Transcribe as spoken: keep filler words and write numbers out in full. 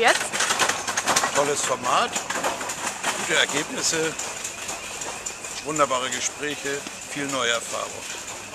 jetzt? Tolles Format, gute Ergebnisse, wunderbare Gespräche, viel neue Erfahrung.